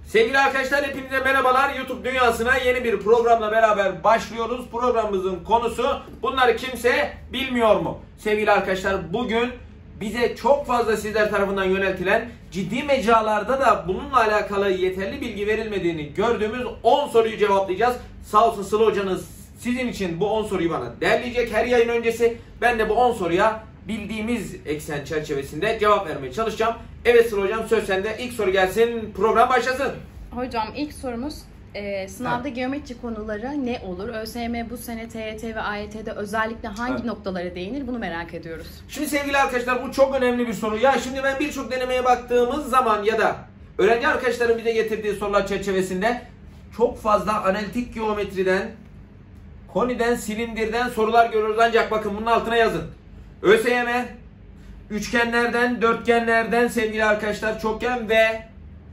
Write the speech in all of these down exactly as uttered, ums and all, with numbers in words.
Sevgili arkadaşlar, hepinize merhabalar. YouTube dünyasına yeni bir programla beraber başlıyoruz. Programımızın konusu bunları kimse bilmiyor mu? Sevgili arkadaşlar, bugün bize çok fazla sizler tarafından yöneltilen, ciddi mecralarda da bununla alakalı yeterli bilgi verilmediğini gördüğümüz on soruyu cevaplayacağız. Sağ olsun Sıla hocanız sizin için bu on soruyu bana derleyecek her yayın öncesi. Ben de bu on soruya bildiğimiz eksen çerçevesinde cevap vermeye çalışacağım. Evet Sıla hocam, söz sende. İlk soru gelsin, program başlasın. Hocam ilk sorumuz e, sınavda evet. Geometri konuları ne olur? ÖSYM bu sene T Y T ve A Y T'de özellikle hangi evet. noktalara değinir? Bunu merak ediyoruz. Şimdi sevgili arkadaşlar, bu çok önemli bir soru. Ya şimdi ben birçok denemeye baktığımız zaman ya da öğrenci arkadaşların bize getirdiği sorular çerçevesinde çok fazla analitik geometriden, koniden, silindirden sorular görüyoruz. Ancak bakın bunun altına yazın. ÖSYM üçgenlerden, dörtgenlerden sevgili arkadaşlar, çokgen ve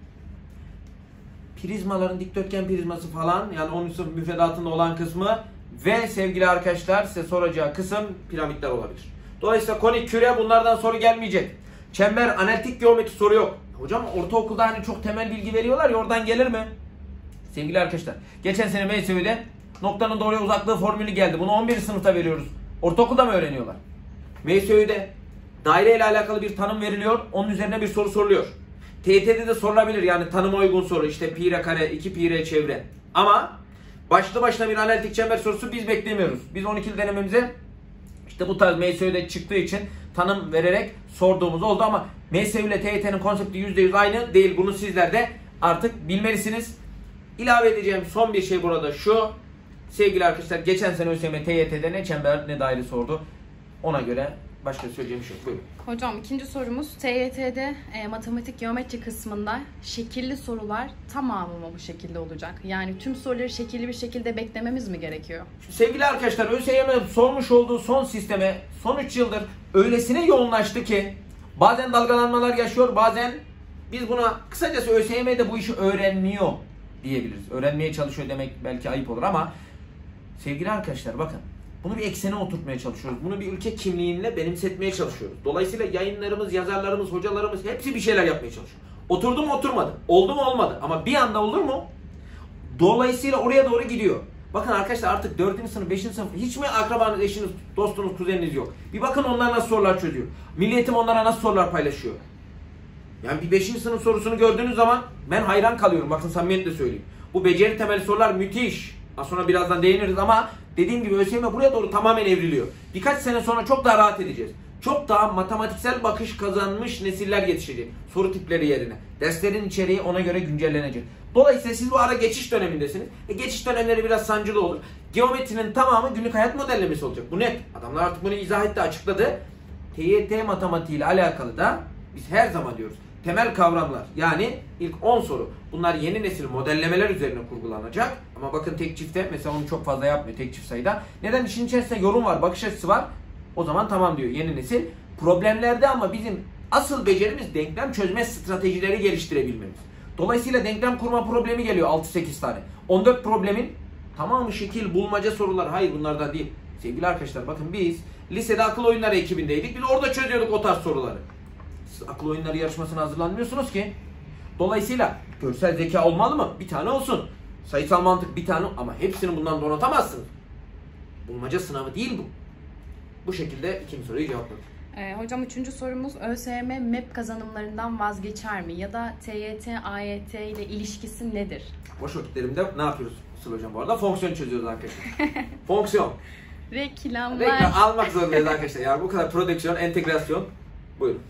prizmaların, dikdörtgen prizması falan, yani onun sınıf müfredatında olan kısmı ve sevgili arkadaşlar size soracağı kısım piramitler olabilir. Dolayısıyla konik, küre, bunlardan soru gelmeyecek. Çember, analitik geometri soru yok. Hocam ortaokulda hani çok temel bilgi veriyorlar ya, oradan gelir mi? Sevgili arkadaşlar, geçen sene M S V'de noktanın doğruya uzaklığı formülü geldi. Bunu on birinci sınıfta veriyoruz. Ortaokulda mı öğreniyorlar? M S V'de daire ile alakalı bir tanım veriliyor. Onun üzerine bir soru soruluyor. T Y T'de de sorulabilir, yani tanıma uygun soru, işte pi r kare, iki pi r çevre. Ama başlı başına bir analitik çember sorusu biz beklemiyoruz. Biz on ikili denememize işte bu tarz M S V'de çıktığı için tanım vererek sorduğumuz oldu ama M S V ile T Y T'nin konsepti yüzde yüz aynı değil. Bunu sizler de artık bilmelisiniz. İlave edeceğim son bir şey burada şu. Sevgili arkadaşlar, geçen sene ÖSYM T Y T'de ne çember ne daire sordu. Ona göre başka söyleyeceğim şey yok. Buyurun. Hocam ikinci sorumuz, T Y T'de e, matematik geometri kısmında şekilli sorular tamamı mı bu şekilde olacak? Yani tüm soruları şekilli bir şekilde beklememiz mi gerekiyor? Sevgili arkadaşlar, ÖSYM sormuş olduğu son sisteme son üç yıldır öylesine yoğunlaştı ki bazen dalgalanmalar yaşıyor, bazen biz buna kısacası ÖSYM'de bu işi öğrenmiyor diyebiliriz. Öğrenmeye çalışıyor demek belki ayıp olur ama sevgili arkadaşlar bakın, bunu bir eksene oturtmaya çalışıyoruz. Bunu bir ülke kimliğinle benimsetmeye çalışıyoruz. Dolayısıyla yayınlarımız, yazarlarımız, hocalarımız hepsi bir şeyler yapmaya çalışıyor. Oturdu mu oturmadı. Oldu mu olmadı. Ama bir anda olur mu? Dolayısıyla oraya doğru gidiyor. Bakın arkadaşlar, artık dördüncü sınıf, beşinci sınıf hiç mi akrabanız, eşiniz, dostunuz, kuzeniniz yok? Bir bakın onlar nasıl sorular çözüyor. Milli Eğitim onlara nasıl sorular paylaşıyor. Yani bir beşinci sınıf sorusunu gördüğünüz zaman ben hayran kalıyorum. Bakın samimiyetle söyleyeyim. Bu beceri temeli sorular müthiş. Az sonra birazdan değiniriz ama dediğim gibi ÖSYM buraya doğru tamamen evriliyor. Birkaç sene sonra çok daha rahat edeceğiz. Çok daha matematiksel bakış kazanmış nesiller yetişecek. Soru tipleri yerine. Derslerin içeriği ona göre güncellenecek. Dolayısıyla siz bu ara geçiş dönemindesiniz. E geçiş dönemleri biraz sancılı olur. Geometrinin tamamı günlük hayat modellemesi olacak. Bu net. Adamlar artık bunu izah etti, açıkladı. T Y T matematiği ile alakalı da biz her zaman diyoruz, temel kavramlar, yani ilk on soru, bunlar yeni nesil modellemeler üzerine kurgulanacak. Ama bakın tek çifte mesela onu çok fazla yapmıyor, tek çift sayıda. Neden? İşin içerisinde yorum var, bakış açısı var. O zaman tamam diyor yeni nesil. Problemlerde ama bizim asıl becerimiz denklem çözme stratejileri geliştirebilmemiz. Dolayısıyla denklem kurma problemi geliyor altı sekiz tane. on dört problemin tamamı şekil, bulmaca sorular. Hayır, bunlardan değil. Sevgili arkadaşlar bakın, biz lisede akıl oyunları ekibindeydik. Biz orada çözüyorduk o tarz soruları. Siz akıl oyunları yarışmasına hazırlanmıyorsunuz ki. Dolayısıyla görsel zeka olmalı mı? Bir tane olsun. Sayısal mantık bir tane, ama hepsini bundan donatamazsınız. Bulmaca sınavı değil bu. Bu şekilde ikinci soruyu cevapladım. Ee, hocam üçüncü sorumuz, ÖSYM M E P kazanımlarından vazgeçer mi? Ya da T Y T, A Y T ile ilişkisi nedir? Boş vakitlerimde ne yapıyoruz Sıla hocam bu arada? Fonksiyon çözüyoruz arkadaşlar. Fonksiyon. Reklamlar. Reklam almak zorundayız arkadaşlar. Yani bu kadar prodüksiyon, entegrasyon. Buyurun.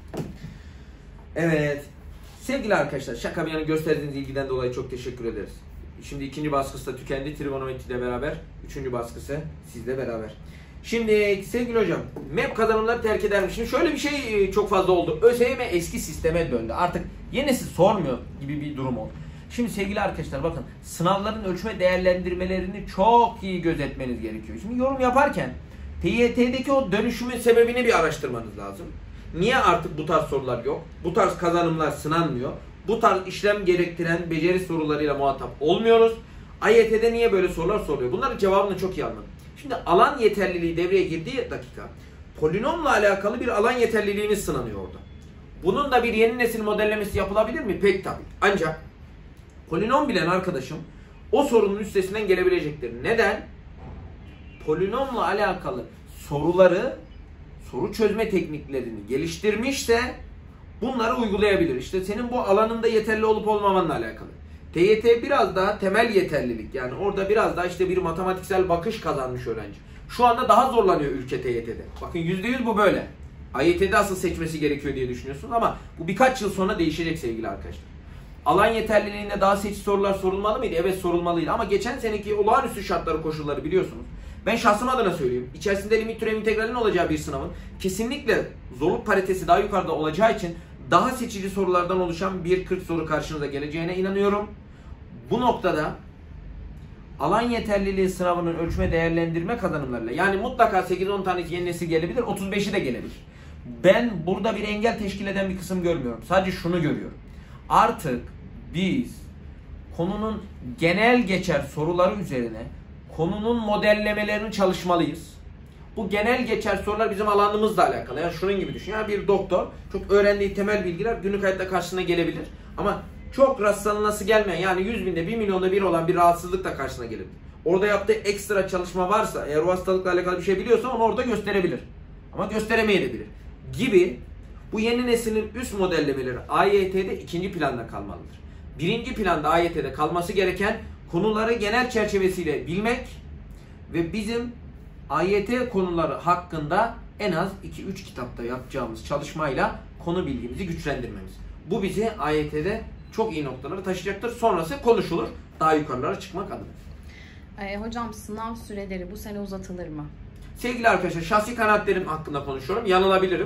Evet. Sevgili arkadaşlar, şaka bir yana gösterdiğiniz ilgiden dolayı çok teşekkür ederiz. Şimdi ikinci baskısı da tükendi trigonometri ile beraber. Üçüncü baskısı sizle beraber. Şimdi sevgili hocam, M E P kazanımları terk edermiş. Şimdi şöyle bir şey çok fazla oldu. ÖSYM eski sisteme döndü. Artık yenisi sormuyor gibi bir durum oldu. Şimdi sevgili arkadaşlar bakın, sınavların ölçme değerlendirmelerini çok iyi gözetmeniz gerekiyor. Şimdi yorum yaparken T Y T'deki o dönüşümün sebebini bir araştırmanız lazım. Niye artık bu tarz sorular yok? Bu tarz kazanımlar sınanmıyor. Bu tarz işlem gerektiren beceri sorularıyla muhatap olmuyoruz. A Y T'de niye böyle sorular soruyor? Bunların cevabını çok iyi anladım. Şimdi alan yeterliliği devreye girdiği dakika, polinomla alakalı bir alan yeterliliğimiz sınanıyor orada. Bunun da bir yeni nesil modellemesi yapılabilir mi? Pek tabii. Ancak Polinom bilen arkadaşım o sorunun üstesinden gelebilecektir. Neden? Polinomla alakalı soruları, soru çözme tekniklerini geliştirmişse bunları uygulayabilir. İşte senin bu alanında yeterli olup olmamanla alakalı. T Y T biraz daha temel yeterlilik. Yani orada biraz daha işte bir matematiksel bakış kazanmış öğrenci. Şu anda daha zorlanıyor ülke T Y T'de. Bakın yüzde yüz bu böyle. A Y T'de asıl seçmesi gerekiyor diye düşünüyorsunuz ama bu birkaç yıl sonra değişecek sevgili arkadaşlar. Alan yeterliliğinde daha seçici sorular sorulmalı mıydı? Evet, sorulmalıydı ama geçen seneki olağanüstü şartları, koşulları biliyorsunuz. Ben şahsım adına söyleyeyim. İçerisinde limit türev integralin olacağı bir sınavın kesinlikle zorluk paritesi daha yukarıda olacağı için daha seçici sorulardan oluşan bir kırk soru karşınıza geleceğine inanıyorum. Bu noktada alan yeterliliği sınavının ölçme değerlendirme kazanımlarıyla, yani mutlaka sekiz on tanesi yeni nesil gelebilir, otuz beşi de gelebilir. Ben burada bir engel teşkil eden bir kısım görmüyorum. Sadece şunu görüyorum. Artık biz konunun genel geçer soruları üzerine konunun modellemelerini çalışmalıyız. Bu genel geçer sorular bizim alanımızla alakalı. Yani şunun gibi düşün. Yani bir doktor çok öğrendiği temel bilgiler günlük hayatta karşısına gelebilir. Ama çok rastlanılması gelmeyen, yani yüz binde bir milyonda bir olan bir rahatsızlık da karşısına gelebilir. Orada yaptığı ekstra çalışma varsa, eğer o hastalıkla alakalı bir şey biliyorsa onu orada gösterebilir. Ama gösteremeyebilir. Gibi bu yeni neslin üst modellemeleri A Y T'de ikinci planda kalmalıdır. Birinci planda A Y T'de kalması gereken konuları genel çerçevesiyle bilmek ve bizim A Y T konuları hakkında en az iki üç kitapta yapacağımız çalışmayla konu bilgimizi güçlendirmemiz. Bu bizi A Y T'de çok iyi noktalara taşıyacaktır. Sonrası konuşulur. Daha yukarılara çıkmak adına. Ee, hocam sınav süreleri bu sene uzatılır mı? Sevgili arkadaşlar, şahsi kanaatlerim hakkında konuşuyorum. Yanılabilirim.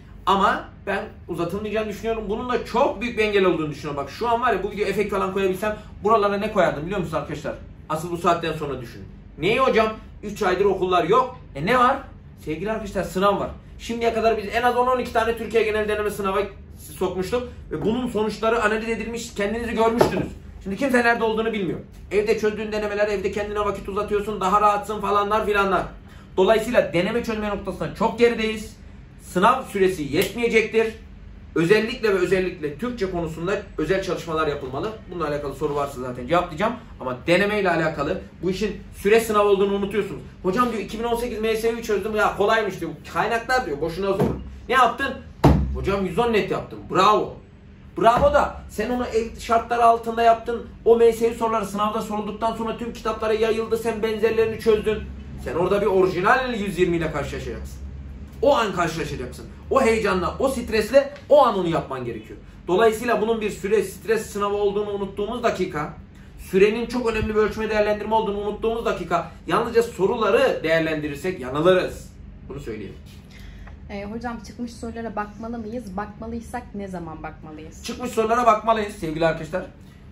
Ama ben uzatılmayacağını düşünüyorum. Bunun da çok büyük bir engel olduğunu düşünüyorum. Bak şu an var ya, bu video efekt falan koyabilsem buralara ne koyardım biliyor musunuz arkadaşlar? Asıl bu saatten sonra düşünün. Neyi hocam? üç aydır okullar yok. E ne var? Sevgili arkadaşlar, sınav var. Şimdiye kadar biz en az on on iki tane Türkiye genel deneme sınava sokmuştuk. Ve bunun sonuçları analiz edilmiş, kendinizi görmüştünüz. Şimdi kimse nerede olduğunu bilmiyor. Evde çözdüğün denemeler, evde kendine vakit uzatıyorsun, daha rahatsın falanlar filanlar. Dolayısıyla deneme çözme noktasında çok gerideyiz. Sınav süresi yetmeyecektir. Özellikle ve özellikle Türkçe konusunda özel çalışmalar yapılmalı. Bununla alakalı soru varsa zaten cevaplayacağım. Ama deneme ile alakalı bu işin süre sınav olduğunu unutuyorsunuz. Hocam diyor iki bin on sekiz M S V'yi çözdüm ya, kolaymış diyor. Kaynaklar diyor boşuna zor. Ne yaptın? Hocam yüz on net yaptım. Bravo. Bravo da sen onu ev şartları altında yaptın. O M S V soruları sınavda sorulduktan sonra tüm kitaplara yayıldı. Sen benzerlerini çözdün. Sen orada bir orijinal yüz yirmi ile karşılaşacaksın. O an karşılaşacaksın. O heyecanla, o stresle o an onu yapman gerekiyor. Dolayısıyla bunun bir süre stres sınavı olduğunu unuttuğumuz dakika, sürenin çok önemli bir ölçme değerlendirme olduğunu unuttuğumuz dakika, yalnızca soruları değerlendirirsek yanılırız. Bunu söyleyeyim. Ee, hocam çıkmış sorulara bakmalı mıyız? Bakmalıysak ne zaman bakmalıyız? Çıkmış sorulara bakmalıyız sevgili arkadaşlar.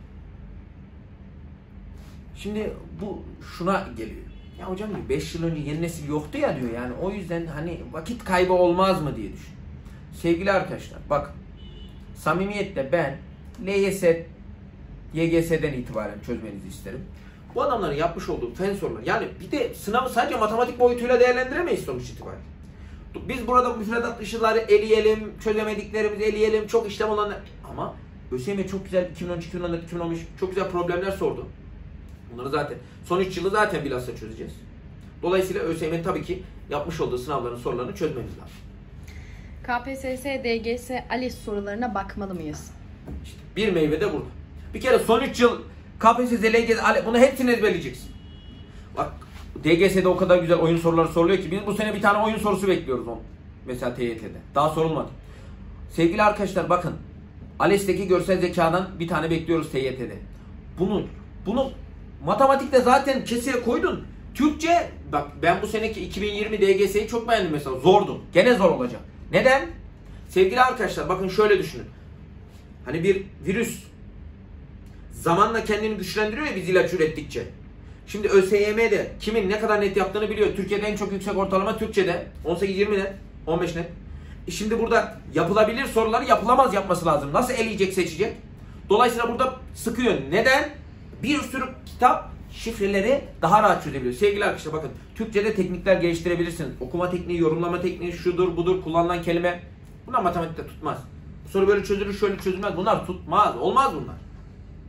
Şimdi bu şuna geliyor. Ya hocam diyor beş yıl önce yeni nesil yoktu ya diyor. Yani o yüzden hani vakit kaybı olmaz mı diye düşün. Sevgili arkadaşlar bak, samimiyetle ben L Y S, Y G S'den itibaren çözmenizi isterim. Bu adamların yapmış olduğu fen soruları, yani bir de sınavı sadece matematik boyutuyla değerlendiremeyiz sonuç itibariyle. Biz burada müfredat dışıları eleyelim, çözemediklerimizi eleyelim, çok işlem olanlar. Ama ÖSYM çok güzel iki bin on üç, iki bin on dört, iki bin on beş çok güzel problemler sordu. Bunları zaten son üç yılı zaten bilhassa çözeceğiz. Dolayısıyla ÖSYM'nin tabii ki yapmış olduğu sınavların sorularını çözmemiz lazım. K P S S, D G S, ALES sorularına bakmalı mıyız? İşte bir meyve de burada. Bir kere son üç yıl K P S S, L G S, ALES, bunu hepsini ezberleyeceksin. Bak D G S'de o kadar güzel oyun soruları soruluyor ki biz bu sene bir tane oyun sorusu bekliyoruz onu. Mesela T Y T'de. Daha sorulmadı. Sevgili arkadaşlar bakın, ALES'teki görsel zekadan bir tane bekliyoruz T Y T'de. Bunu bunu matematikte zaten keseye koydun. Türkçe, bak ben bu seneki iki bin yirmi D G S'yi çok beğendim mesela. Zordu. Gene zor olacak. Neden? Sevgili arkadaşlar bakın şöyle düşünün. Hani bir virüs zamanla kendini güçlendiriyor ya biz ilaç ürettikçe. Şimdi ÖSYM'de kimin ne kadar net yaptığını biliyor. Türkiye'de en çok yüksek ortalama Türkçe'de. on sekiz yirmi net. on beş net. E şimdi burada yapılabilir soruları yapılamaz yapması lazım. Nasıl eleyecek, seçecek? Dolayısıyla burada sıkıyor. Neden? Bir sürü kitap şifreleri daha rahat çözebiliyor. Sevgili arkadaşlar bakın, Türkçe'de teknikler geliştirebilirsiniz. Okuma tekniği, yorumlama tekniği, şudur budur, kullanılan kelime. Bunlar matematikte tutmaz. Bu soru böyle çözülür, şöyle çözülmez. Bunlar tutmaz. Olmaz bunlar.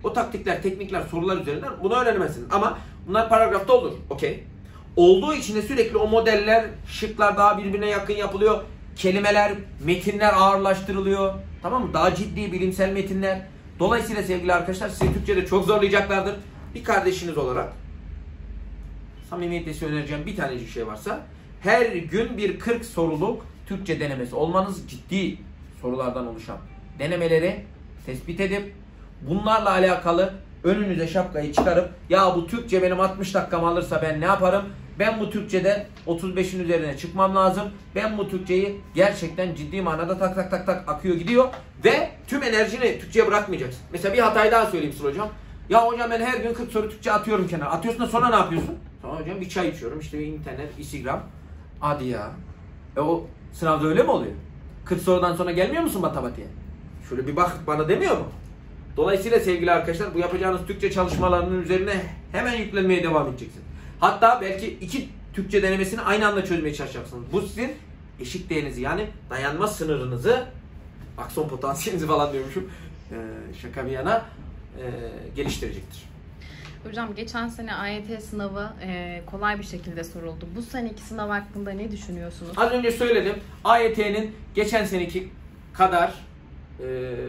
O taktikler, teknikler, sorular üzerinden bunu öğrenemezsiniz. Ama bunlar paragrafta olur. Okey. Olduğu için de sürekli o modeller, şıklar daha birbirine yakın yapılıyor. Kelimeler, metinler ağırlaştırılıyor. Tamam mı? Daha ciddi bilimsel metinler. Dolayısıyla sevgili arkadaşlar sizi Türkçe'de çok zorlayacaklardır. Bir kardeşiniz olarak samimiyetle size önereceğim bir tanecik şey varsa her gün bir kırk soruluk Türkçe denemesi olmanız, ciddi sorulardan oluşan denemeleri tespit edip bunlarla alakalı önünüze şapkayı çıkarıp ya bu Türkçe benim altmış dakikamı alırsa ben ne yaparım? Ben bu Türkçeden otuz beşin üzerine çıkmam lazım. Ben bu Türkçeyi gerçekten ciddi manada tak tak tak tak akıyor gidiyor ve tüm enerjini Türkçe'ye bırakmayacaksın. Mesela bir hatayı daha söyleyeyim size hocam. Ya hocam ben her gün kırk soru Türkçe atıyorum kenara. Atıyorsun da sonra ne yapıyorsun? Tamam hocam bir çay içiyorum. İşte bir internet, Instagram. Hadi ya. E o sınavda öyle mi oluyor? kırk sorudan sonra gelmiyor musun matematiğe? Şöyle bir bak bana demiyor mu? Dolayısıyla sevgili arkadaşlar bu yapacağınız Türkçe çalışmalarının üzerine hemen yüklenmeye devam edeceksiniz. Hatta belki iki Türkçe denemesini aynı anda çözmeye çalışacaksınız. Bu sizin eşik değerinizi yani dayanma sınırınızı, akson potansiyelinizi falan diyormuşum. Ee, şaka bir yana e, geliştirecektir. Hocam geçen sene A Y T sınavı e, kolay bir şekilde soruldu. Bu seneki sınav hakkında ne düşünüyorsunuz? Az önce söyledim. A Y T'nin geçen seneki kadar e,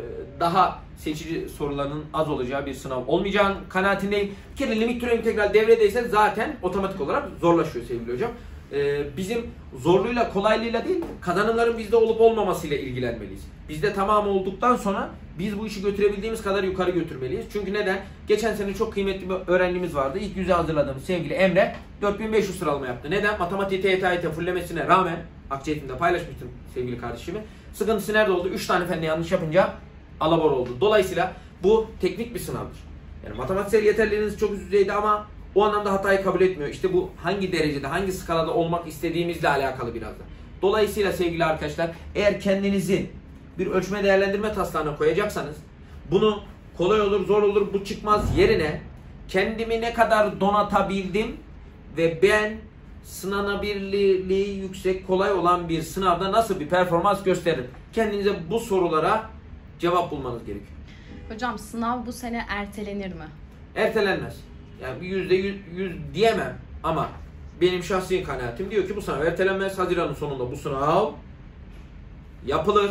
daha seçici soruların az olacağı bir sınav olmayacağın kanaatindeyim. Bir kere limit türev integral devredeyse zaten otomatik olarak zorlaşıyor sevgili hocam. Ee, bizim zorluğuyla kolaylığıyla değil kazanımların bizde olup olmamasıyla ilgilenmeliyiz. Bizde tamamı olduktan sonra biz bu işi götürebildiğimiz kadar yukarı götürmeliyiz. Çünkü neden? Geçen sene çok kıymetli bir öğrencimiz vardı. İlk yüze hazırladığımız sevgili Emre dört bin beş yüz sıralama yaptı. Neden? Matematik T Y T A Y T fullemesine rağmen Akçeyetim'de paylaşmıştım sevgili kardeşimi. Sıkıntısı nerede oldu? üç tane fende yanlış yapınca alabor oldu. Dolayısıyla bu teknik bir sınavdır. Yani matematiksel yeterliliğiniz çok üst düzeyde ama o anlamda hatayı kabul etmiyor. İşte bu hangi derecede, hangi skalada olmak istediğimizle alakalı biraz da. Dolayısıyla sevgili arkadaşlar eğer kendinizi bir ölçme değerlendirme taslağına koyacaksanız bunu kolay olur, zor olur, bu çıkmaz yerine kendimi ne kadar donatabildim ve ben sınanabilirliği yüksek, kolay olan bir sınavda nasıl bir performans gösteririm? Kendinize bu sorulara cevap bulmanız gerekiyor. Hocam sınav bu sene ertelenir mi? Ertelenmez. Yani bir yüzde yüz, yüz diyemem ama benim şahsi kanaatim diyor ki bu sınav ertelenmez. Haziran'ın sonunda bu sınav yapılır.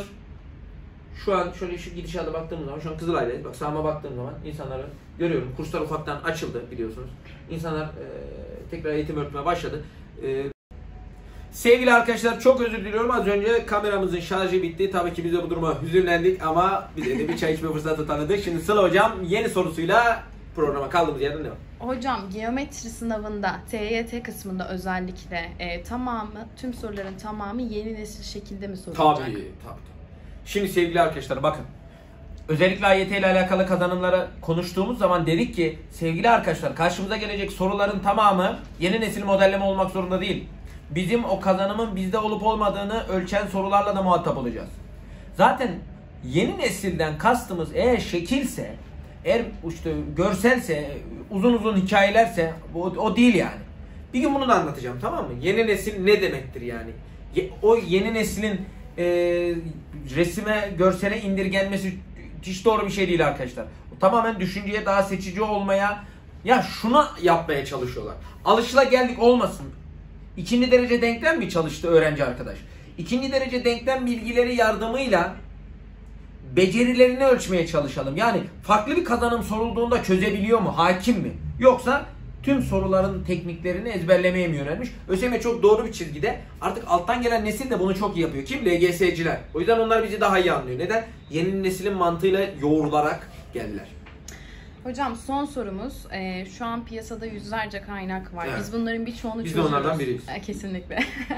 Şu an şöyle şu gidişata baktığım zaman, şu an Kızılay'dayız. Bak sağıma baktığım zaman insanları görüyorum. Kurslar ufaktan açıldı biliyorsunuz. İnsanlar e, tekrar eğitim öğretmeye başladı. E, sevgili arkadaşlar çok özür diliyorum. Az önce kameramızın şarjı bitti. Tabii ki biz de bu duruma hüzünlendik ama bize de bir çay içme fırsatı tanıdık. Şimdi Sıla hocam yeni sorusuyla programa kaldığımız yerden devam. Hocam geometri sınavında T Y T kısmında özellikle e, tamamı, tüm soruların tamamı yeni nesil şekilde mi sorulacak? Tabii, tabii. Şimdi sevgili arkadaşlar bakın. Özellikle A Y T ile alakalı kazanımları konuştuğumuz zaman dedik ki sevgili arkadaşlar karşımıza gelecek soruların tamamı yeni nesil modelleme olmak zorunda değil. Bizim o kazanımın bizde olup olmadığını ölçen sorularla da muhatap olacağız. Zaten yeni nesilden kastımız eğer şekilse, eğer işte görselse, uzun uzun hikayelerse o, o değil yani. Bir gün bunu da anlatacağım, tamam mı? Yeni nesil ne demektir yani? O yeni neslin e, resime, görsele indirgenmesi hiç doğru bir şey değil arkadaşlar. O tamamen düşünceye daha seçici olmaya, ya şuna yapmaya çalışıyorlar. Alışılageldik olmasın. İkinci derece denklem mi çalıştı öğrenci arkadaş? İkinci derece denklem bilgileri yardımıyla becerilerini ölçmeye çalışalım. Yani farklı bir kazanım sorulduğunda çözebiliyor mu? Hakim mi? Yoksa tüm soruların tekniklerini ezberlemeye mi yönelmiş? ÖSYM çok doğru bir çizgide. Artık alttan gelen nesil de bunu çok iyi yapıyor. Kim? L G S'ciler. O yüzden onlar bizi daha iyi anlıyor. Neden? Yeni neslin mantığıyla yoğrularak geldiler. Hocam son sorumuz. Ee, şu an piyasada yüzlerce kaynak var. Evet. Biz bunların birçoğunu Biz çözüyoruz. de onlardan biriyiz. Ee, kesinlikle.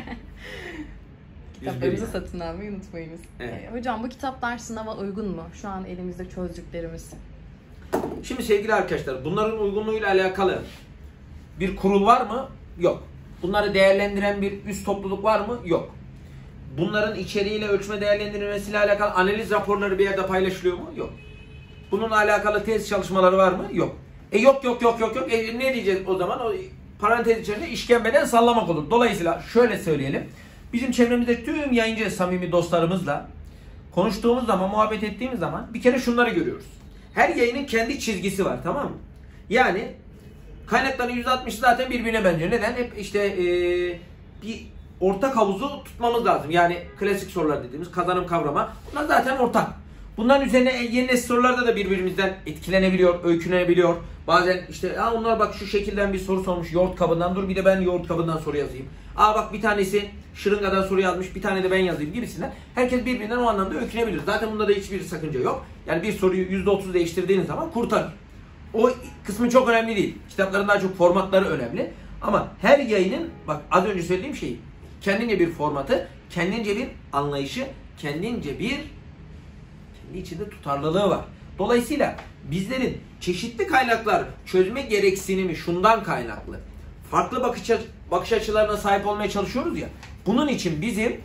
Kitaplarımızı satın almayı unutmayınız. Evet. Ee, hocam bu kitaplar sınava uygun mu? Şu an elimizde çözdüklerimiz. Şimdi sevgili arkadaşlar bunların uygunluğuyla alakalı bir kurul var mı? Yok. Bunları değerlendiren bir üst topluluk var mı? Yok. Bunların içeriğiyle ölçme değerlendirilmesiyle alakalı analiz raporları bir yerde paylaşılıyor mu? Yok. Bununla alakalı tez çalışmaları var mı? Yok. E yok yok yok yok yok. E ne diyeceğiz o zaman? O parantez içerisinde işkembeden sallamak olur. Dolayısıyla şöyle söyleyelim. Bizim çevremizde tüm yayıncı samimi dostlarımızla konuştuğumuz zaman, muhabbet ettiğimiz zaman bir kere şunları görüyoruz. her yayının kendi çizgisi var, tamam mı? Yani kaynakların yüzde altmışı zaten birbirine benziyor. Neden? Hep işte ee, bir ortak havuzu tutmamız lazım. Yani klasik sorular dediğimiz kazanım kavrama. Bunlar zaten ortak. Bunların üzerine yeni nesil sorularda da birbirimizden etkilenebiliyor, öykünebiliyor. Bazen işte aa onlar bak şu şekilden bir soru sormuş yoğurt kabından, dur bir de ben yoğurt kabından soru yazayım. Aa bak bir tanesi şırıngadan soru yazmış, bir tane de ben yazayım gibisinden. Herkes birbirinden o anlamda öykünebilir. Zaten bunda da hiçbir sakınca yok. Yani bir soruyu yüzde otuz değiştirdiğiniz zaman kurtarır. O kısmı çok önemli değil. Kitapların daha çok formatları önemli. Ama her yayının, bak az önce söylediğim şey, kendince bir formatı, kendince bir anlayışı, kendince bir kendi içinde tutarlılığı var. Dolayısıyla bizlerin çeşitli kaynaklar çözme gereksinimi şundan kaynaklı. Farklı bakış, bakış açılarına sahip olmaya çalışıyoruz ya. Bunun için bizim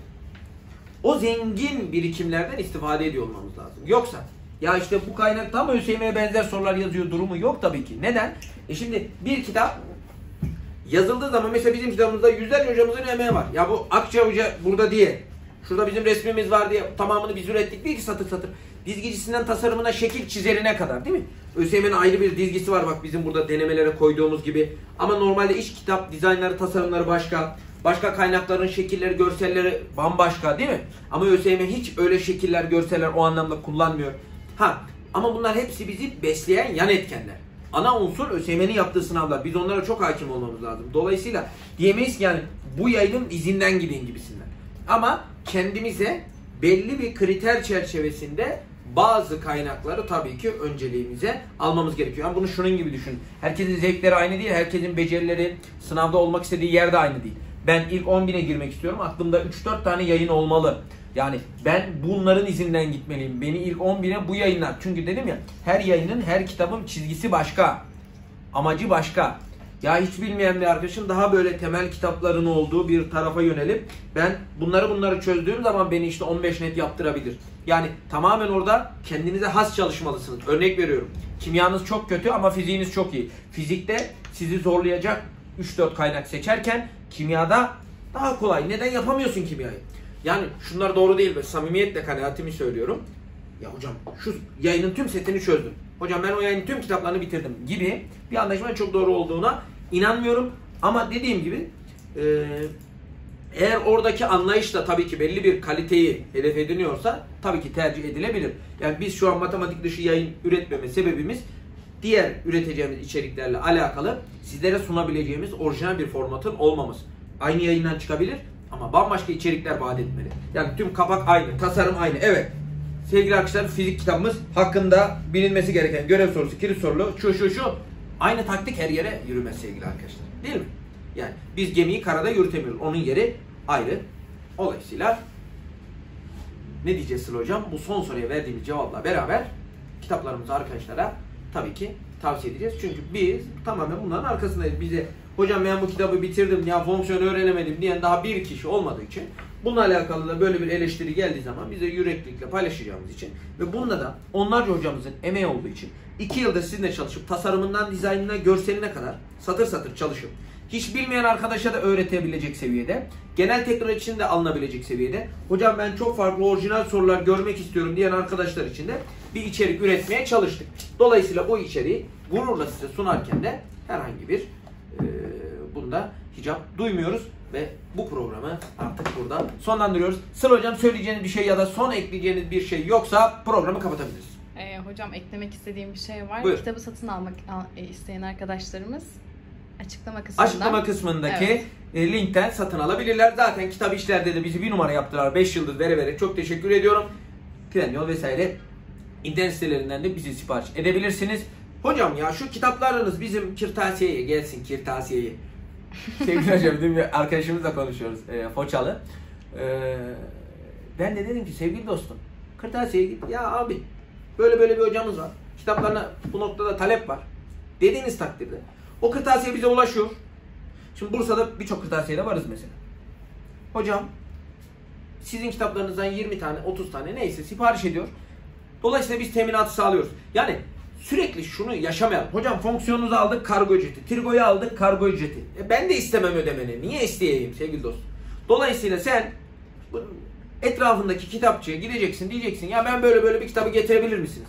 o zengin birikimlerden istifade ediyor olmamız lazım. Yoksa ya işte bu kaynak tam ÖSYM'ye benzer sorular yazıyor durumu yok tabii ki. Neden? E şimdi bir kitap yazıldığı zaman mesela bizim kitabımızda yüzlerce hocamızın emeği var. Ya bu Akça Hoca burada diye, şurada bizim resmimiz var diye tamamını biz ürettik değil ki satır satır. Dizgicisinden tasarımına, şekil çizerine kadar değil mi? ÖSYM'nin ayrı bir dizgisi var bak bizim burada denemelere koyduğumuz gibi. Ama normalde iş kitap dizaynları, tasarımları başka. Başka kaynakların şekilleri, görselleri bambaşka değil mi? Ama ÖSYM hiç öyle şekiller, görseller o anlamda kullanmıyor. Ha, ama bunlar hepsi bizi besleyen yan etkenler. Ana unsur ÖSYM'nin yaptığı sınavlar. Biz onlara çok hakim olmamız lazım. Dolayısıyla diyemeyiz ki yani bu yayının izinden gidin gibisinden. Ama kendimize belli bir kriter çerçevesinde bazı kaynakları tabii ki önceliğimize almamız gerekiyor. Yani bunu şunun gibi düşün. Herkesin zevkleri aynı değil. Herkesin becerileri, sınavda olmak istediği yerde aynı değil. Ben ilk on bine girmek istiyorum. Aklımda üç dört tane yayın olmalı. Yani ben bunların izinden gitmeliyim. Beni ilk on bine bu yayınlar. Çünkü dedim ya her yayının, her kitabın çizgisi başka. Amacı başka. Ya hiç bilmeyen bir arkadaşım daha böyle temel kitapların olduğu bir tarafa yönelip ben bunları bunları çözdüğüm zaman beni işte on beş net yaptırabilir. Yani tamamen orada kendinize has çalışmalısınız. Örnek veriyorum. Kimyanız çok kötü ama fiziğiniz çok iyi. Fizikte sizi zorlayacak üç dört kaynak seçerken kimyada daha kolay. Neden yapamıyorsun kimyayı? Yani şunlar doğru değil ve samimiyetle kanaatimi söylüyorum. Ya hocam şu yayının tüm setini çözdüm. Hocam ben o yayının tüm kitaplarını bitirdim gibi bir anlaşmanın çok doğru olduğuna inanmıyorum. Ama dediğim gibi e, eğer oradaki anlayışla tabii ki belli bir kaliteyi hedef ediniyorsa tabii ki tercih edilebilir. Yani biz şu an matematik dışı yayın üretmeme sebebimiz diğer üreteceğimiz içeriklerle alakalı sizlere sunabileceğimiz orijinal bir formatın olmaması. Aynı yayından çıkabilir ama bambaşka içerikler vaat etmeli. Yani tüm kapak aynı, tasarım aynı. Evet. Sevgili arkadaşlar fizik kitabımız hakkında bilinmesi gereken görev sorusu, kilit sorulu, şu şu şu. Aynı taktik her yere yürümez sevgili arkadaşlar. Değil mi? Yani biz gemiyi karada yürütemiyoruz. Onun yeri ayrı. Dolayısıyla ne diyeceğiz Sıla Hocam? Bu son soruya verdiğimiz cevapla beraber kitaplarımızı arkadaşlara tabii ki tavsiye edeceğiz. Çünkü biz tamamen bunların arkasındayız. Bize hocam ben bu kitabı bitirdim ya fonksiyon öğrenemedim diyen daha bir kişi olmadığı için bununla alakalı da böyle bir eleştiri geldiği zaman bize yüreklilikle paylaşacağımız için ve bunda da onlarca hocamızın emeği olduğu için iki yılda sizinle çalışıp tasarımından dizaynına, görseline kadar satır satır çalışıp hiç bilmeyen arkadaşa da öğretebilecek seviyede, genel tekrar için de alınabilecek seviyede, hocam ben çok farklı orijinal sorular görmek istiyorum diyen arkadaşlar için de bir içerik üretmeye çalıştık. Dolayısıyla bu içeriği gururla size sunarken de herhangi bir e, bunda hicap duymuyoruz ve bu programı artık burada sonlandırıyoruz. Sıla Hocam söyleyeceğiniz bir şey ya da son ekleyeceğiniz bir şey yoksa programı kapatabiliriz. Ee, hocam eklemek istediğim bir şey var. Buyur. Kitabı satın almak al, isteyen arkadaşlarımız açıklama kısmında. Açıklama kısmındaki evet. e, linkten satın alabilirler. Zaten kitap işlerde de bizi bir numara yaptılar. beş yıldız vere vere. Çok teşekkür ediyorum. Trendyol vesaire internet sitelerinden de bizi sipariş edebilirsiniz. Hocam ya şu kitaplarınız bizim kırtasiyeye gelsin, kırtasiyeye. Sevgili hocam dün bir arkadaşımızla konuşuyoruz. E, Foçalı. E, ben de dedim ki sevgili dostum kırtasiyeye git. Ya abi böyle böyle bir hocamız var. Kitaplarına bu noktada talep var. Dediğiniz takdirde o kırtasiye bize ulaşıyor. Şimdi Bursa'da birçok kırtasiyede varız mesela. Hocam sizin kitaplarınızdan yirmi tane, otuz tane neyse sipariş ediyor. Dolayısıyla biz teminatı sağlıyoruz. Yani sürekli şunu yaşamayalım. Hocam fonksiyonunuzu aldık kargo ücreti. Trigo'yu aldık kargo ücreti. E ben de istemem ödemeni. Niye isteyeyim sevgili dostum? Dolayısıyla sen etrafındaki kitapçıya gideceksin diyeceksin ya ben böyle böyle bir kitabı getirebilir misiniz?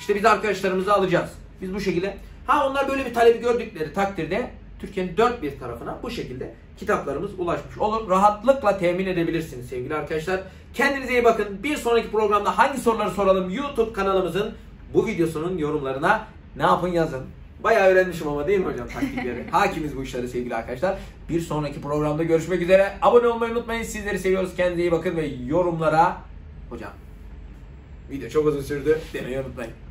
İşte biz arkadaşlarımızı alacağız. Biz bu şekilde. Ha onlar böyle bir talebi gördükleri takdirde Türkiye'nin dört bir tarafına bu şekilde kitaplarımız ulaşmış olur. Rahatlıkla temin edebilirsiniz sevgili arkadaşlar. Kendinize iyi bakın. Bir sonraki programda hangi soruları soralım? YouTube kanalımızın bu videosunun yorumlarına ne yapın yazın. Bayağı öğrenmişim ama değil mi hocam taktikleri? Hakimiz bu işlere sevgili arkadaşlar. Bir sonraki programda görüşmek üzere. Abone olmayı unutmayın. Sizleri seviyoruz. Kendinize iyi bakın ve yorumlara hocam video çok uzun sürdü demeyi unutmayın.